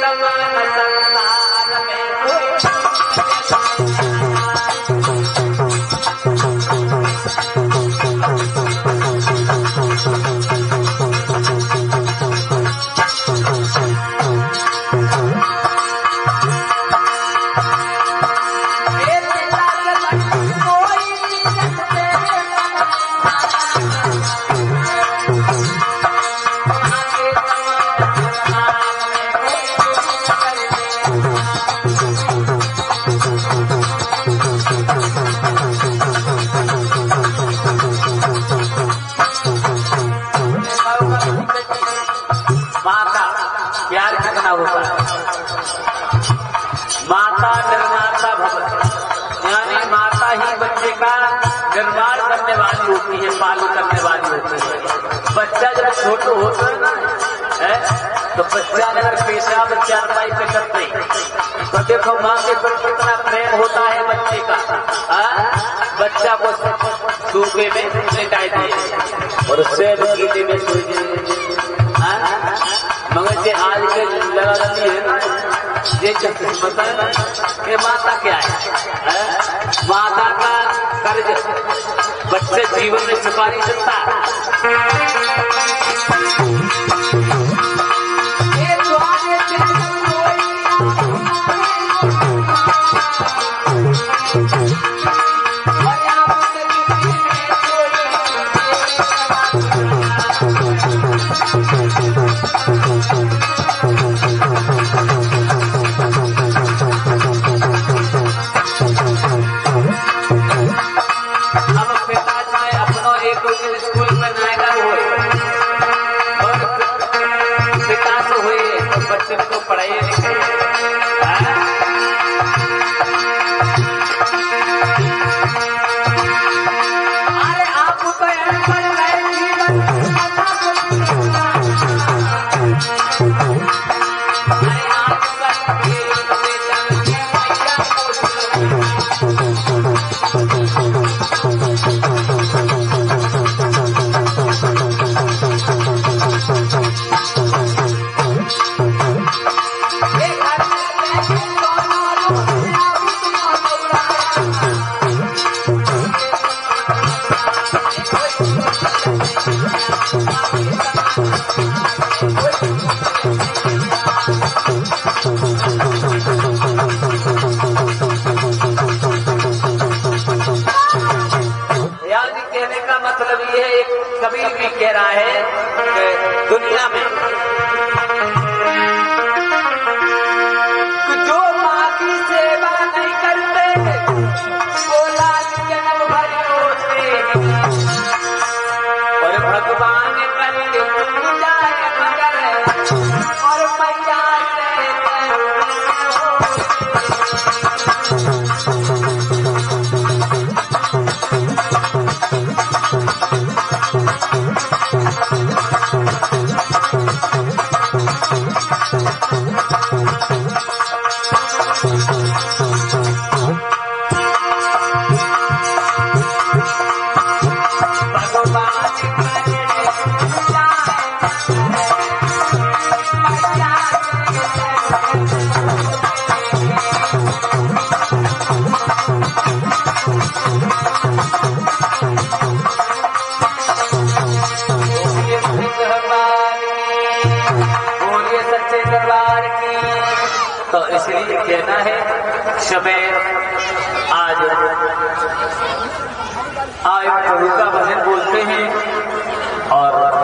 समान संसार में कोई माता निर्माता भवति, यानी माता ही बच्चे का निर्माण करने वाली होती है, पालन करने वाली होती है। बच्चा जब छोटा होता है ना तो बच्चा अगर पेशाब चारपाई पे करते तो देखो माँ के प्रति कितना प्रेम होता है बच्चे का। बच्चा को सूखे में लेटाई दिए और उससे गीले में सोई दिए। मगर जे आज के लगा रहती है ना ये पता है कि माता क्या है, माता का कर्ज बच्चे जीवन में चुका नहीं सकता। कबीर भी कह रहा है कि दुनिया में जो माँ की सेवा नहीं करते वो लाल जन्म भर होते और भगवान कल जाए मगर और मैया तो इसलिए कहना है समय आज प्रभु का भजन बोलते हैं और